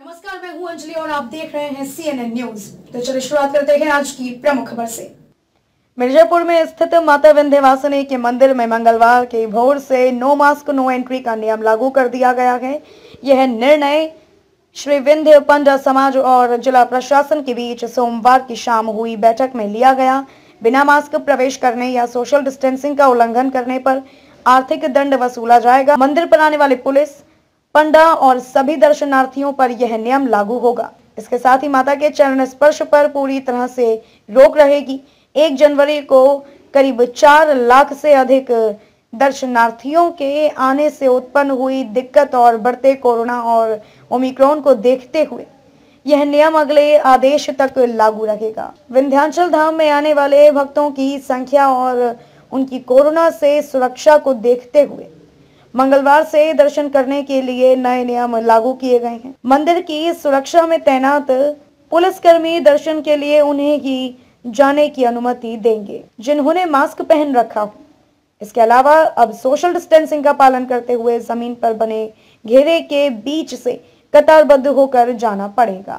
नमस्कार, मैं हूं अंजलि और आप देख रहे हैं CNN न्यूज। तो चलिए शुरुआत करते हैं आज की प्रमुख खबर से। मिर्जापुर में स्थित माता विंध्यवासिनी के मंदिर में मंगलवार की भोर से नो मास्क नो एंट्री का नियम लागू कर दिया गया है। यह निर्णय श्री विंध्य पंडा समाज और जिला प्रशासन के बीच सोमवार की शाम हुई बैठक में लिया गया। बिना मास्क प्रवेश करने या सोशल डिस्टेंसिंग का उल्लंघन करने पर आर्थिक दंड वसूला जाएगा। मंदिर पर आने वाली पुलिस, पंडा और सभी दर्शनार्थियों पर यह नियम लागू होगा। इसके साथ ही माता के चरण स्पर्श पर पूरी तरह से रोक रहेगी। 1 जनवरी को करीब 4 लाख से अधिक दर्शनार्थियों के आने से उत्पन्न हुई दिक्कत और बढ़ते कोरोना और ओमिक्रॉन को देखते हुए यह नियम अगले आदेश तक लागू रहेगा। विंध्याचल धाम में आने वाले भक्तों की संख्या और उनकी कोरोना से सुरक्षा को देखते हुए मंगलवार से दर्शन करने के लिए नए नियम लागू किए गए हैं। मंदिर की सुरक्षा में तैनात पुलिसकर्मी दर्शन के लिए उन्हें ही जाने की अनुमति देंगे जिन्होंने मास्क पहन रखा हो। इसके अलावा अब सोशल डिस्टेंसिंग का पालन करते हुए जमीन पर बने घेरे के बीच से कतारबद्ध होकर जाना पड़ेगा।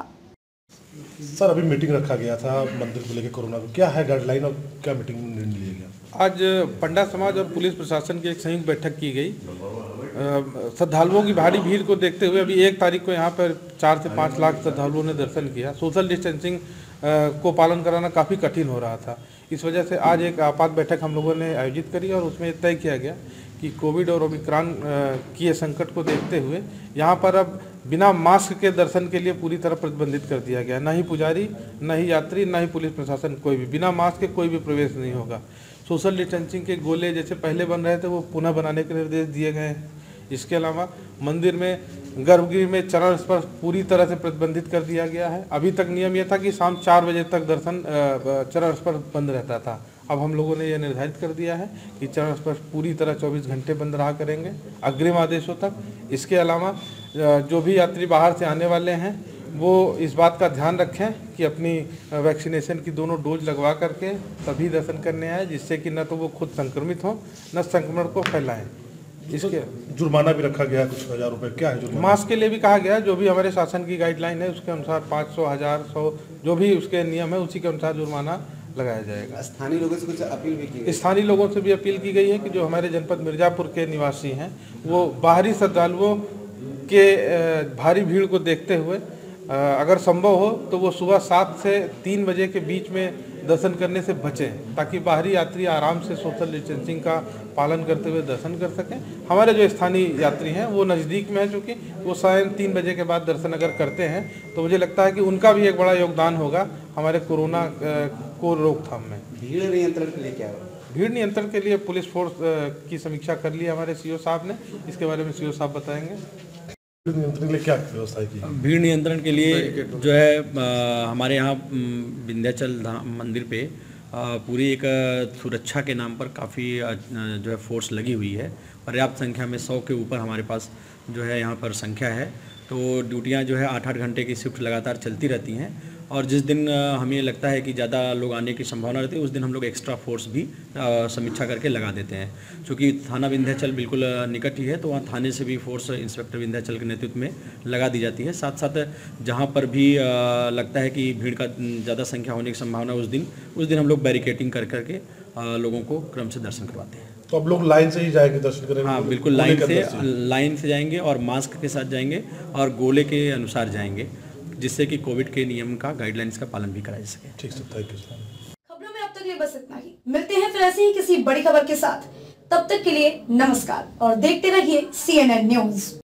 सर, अभी मीटिंग रखा गया था मंदिर को लेकर कोरोना को, क्या है गाइडलाइन और क्या मीटिंग में निर्णय लिया गया? आज पंडा समाज और पुलिस प्रशासन की एक संयुक्त बैठक की गई। श्रद्धालुओं की भारी भीड़ को देखते हुए अभी 1 तारीख को यहाँ पर 4 से 5 लाख श्रद्धालुओं ने दर्शन किया। सोशल डिस्टेंसिंग को पालन कराना काफ़ी कठिन हो रहा था। इस वजह से आज एक आपात बैठक हम लोगों ने आयोजित करी और उसमें तय किया गया कि कोविड और ओमिक्रॉन की संकट को देखते हुए यहाँ पर अब बिना मास्क के दर्शन के लिए पूरी तरह प्रतिबंधित कर दिया गया। न ही पुजारी, न ही यात्री, न ही पुलिस प्रशासन, कोई भी बिना मास्क के कोई भी प्रवेश नहीं होगा। सोशल डिस्टेंसिंग के गोले जैसे पहले बन रहे थे वो पुनः बनाने के निर्देश दिए गए हैं। इसके अलावा मंदिर में गर्भगृह में चरण स्पर्श पूरी तरह से प्रतिबंधित कर दिया गया है। अभी तक नियम यह था कि शाम 4 बजे तक दर्शन चरण स्पर्श बंद रहता था। अब हम लोगों ने यह निर्धारित कर दिया है कि चरण स्पर्श पूरी तरह 24 घंटे बंद रहा करेंगे अग्रिम आदेशों तक। इसके अलावा जो भी यात्री बाहर से आने वाले हैं वो इस बात का ध्यान रखें कि अपनी वैक्सीनेशन की दोनों डोज लगवा करके तभी दर्शन करने आए, जिससे कि न तो वो खुद संक्रमित हों न संक्रमण को फैलाएं। इसके जुर्माना भी रखा गया कुछ 1000 रुपये, क्या है जुर्माना? मास्क के लिए भी कहा गया, जो भी हमारे शासन की गाइडलाइन है उसके अनुसार 500, 1000, 100 जो भी उसके नियम है उसी के अनुसार जुर्माना लगाया जाएगा। स्थानीय लोगों से कुछ अपील भी की गई? स्थानीय लोगों से भी अपील की गई है कि जो हमारे जनपद मिर्जापुर के निवासी हैं वो बाहरी श्रद्धालुओं के भारी भीड़ को देखते हुए अगर संभव हो तो वो सुबह 7 से 3 बजे के बीच में दर्शन करने से बचें, ताकि बाहरी यात्री आराम से सोशल डिस्टेंसिंग का पालन करते हुए दर्शन कर सकें। हमारे जो स्थानीय यात्री हैं वो नज़दीक में है, चूँकि वो सायं 3 बजे के बाद दर्शन अगर करते हैं तो मुझे लगता है कि उनका भी एक बड़ा योगदान होगा हमारे कोरोना को रोकथाम में। भीड़ नियंत्रण के लिए क्या है? भीड़ नियंत्रण के लिए पुलिस फोर्स की समीक्षा कर ली हमारे सीओ साहब ने। इसके बारे में सीओ साहब बताएंगे। नियंत्रण के लिए क्या व्यवस्था की? भीड़ नियंत्रण के लिए जो है हमारे यहाँ विंध्याचल धाम मंदिर पे पूरी एक सुरक्षा के नाम पर काफ़ी जो है फोर्स लगी हुई है। पर्याप्त संख्या में 100 के ऊपर हमारे पास जो है यहाँ पर संख्या है। तो ड्यूटियाँ जो है 8-8 घंटे की शिफ्ट लगातार चलती रहती हैं और जिस दिन हमें लगता है कि ज़्यादा लोग आने की संभावना रहती है उस दिन हम लोग एक्स्ट्रा फोर्स भी समीक्षा करके लगा देते हैं। क्योंकि थाना विंध्याचल बिल्कुल निकट ही है तो वहाँ थाने से भी फोर्स इंस्पेक्टर विंध्याचल के नेतृत्व में लगा दी जाती है। साथ साथ जहाँ पर भी लगता है कि भीड़ का ज़्यादा संख्या होने की संभावना उस दिन हम लोग बैरिकेटिंग कर करके लोगों को क्रम से दर्शन करवाते हैं। तो अब लोग लाइन से ही जाएंगे दर्शन करेंगे? हाँ बिल्कुल, लाइन से जाएंगे और मास्क के साथ जाएंगे और गोले के अनुसार जाएंगे, जिससे कि कोविड के नियम का गाइडलाइंस का पालन भी कराया जा सके। ठीक है, थैंक यू सर। खबरों में अब तक के लिए बस इतना ही। मिलते हैं फिर ऐसी ही किसी बड़ी खबर के साथ। तब तक के लिए नमस्कार और देखते रहिए CNN न्यूज।